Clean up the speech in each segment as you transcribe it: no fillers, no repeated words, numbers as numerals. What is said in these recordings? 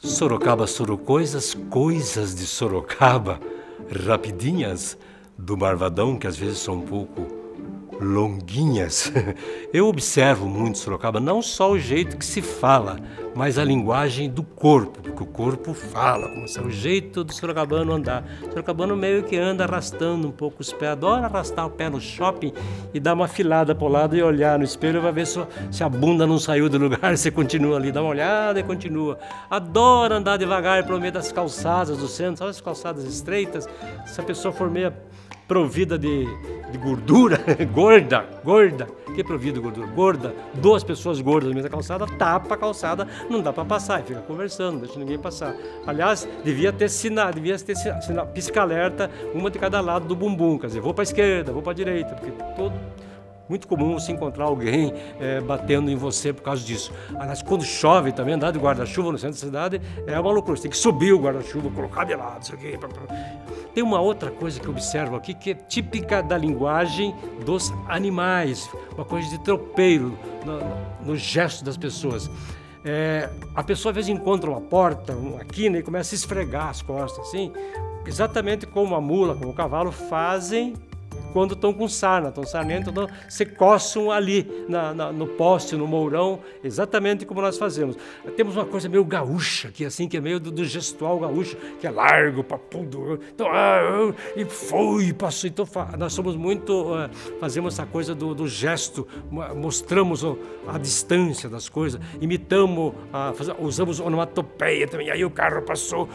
Sorocaba, Sorocoisas, coisas de Sorocaba, rapidinhas do Marvadão, que às vezes são um pouco longuinhas. Eu observo muito Sorocaba, não só o jeito que se fala, mas a linguagem do corpo, porque o corpo fala, como é o jeito do sorocabano andar. O sorocabano meio que anda arrastando um pouco os pés, adora arrastar o pé no shopping e dar uma filada para o lado e olhar no espelho, vai ver se a bunda não saiu do lugar, você continua ali, dá uma olhada e continua. Adora andar devagar pelo meio das calçadas do centro, sabe as calçadas estreitas? Se a pessoa for meio provida de gordura, gorda, que é provida de gordura? Gorda, duas pessoas gordas no meio da calçada, tapa a calçada, não dá para passar, e fica conversando, não deixa ninguém passar. Aliás, devia ter sinal, pisca-alerta, uma de cada lado do bumbum, quer dizer, vou para a esquerda, vou para a direita, porque muito comum se encontrar alguém batendo em você por causa disso. Aliás, quando chove também, andar de guarda-chuva no centro da cidade é uma loucura. Você tem que subir o guarda-chuva, colocar de lado, isso aqui. Tem uma outra coisa que eu observo aqui que é típica da linguagem dos animais, uma coisa de tropeiro no gesto das pessoas. A pessoa às vezes encontra uma porta, uma quina e começa a esfregar as costas, assim, exatamente como a mula, como o cavalo fazem quando estão com sarna, estão sarnento, então se coçam ali no poste, no mourão, exatamente como nós fazemos. Temos uma coisa meio gaúcha aqui, assim, que é meio do gestual gaúcho, que é largo, papudo, então, e foi, passou. Então nós somos muito, fazemos essa coisa do gesto, mostramos a distância das coisas, imitamos, usamos onomatopeia também, aí o carro passou,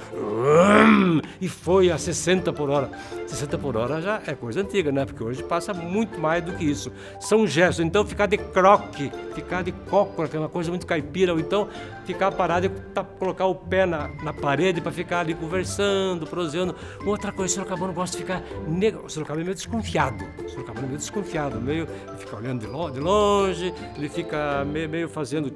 e foi a 60 por hora. 60 por hora já é coisa antiga, né? Porque hoje passa muito mais do que isso. São gestos. Então, ficar de croque, ficar de cócora, que é uma coisa muito caipira, ou então ficar parado e colocar o pé na parede para ficar ali conversando, proseando. Outra coisa, o sorocabano gosta de ficar... O sorocabano é meio desconfiado. O sorocabano é meio desconfiado. Ele fica olhando de longe, ele fica meio fazendo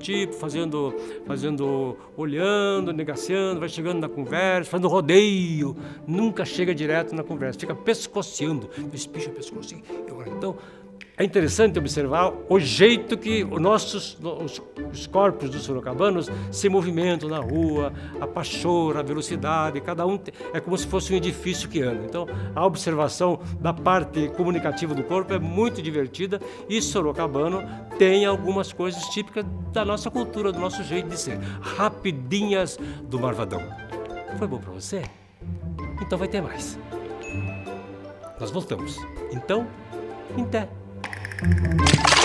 olhando, negaciando, vai chegando na conversa, fazendo rodeio. Nunca chega direto na conversa. Fica pescoceando. Espicha o pescoço assim. Então, é interessante observar o jeito que os corpos dos sorocabanos se movimentam na rua, a pachorra, a velocidade, cada um é como se fosse um edifício que anda. Então, a observação da parte comunicativa do corpo é muito divertida e sorocabano tem algumas coisas típicas da nossa cultura, do nosso jeito de ser. Rapidinhas do Marvadão. Foi bom para você? Então vai ter mais. Nós voltamos. Então, em té.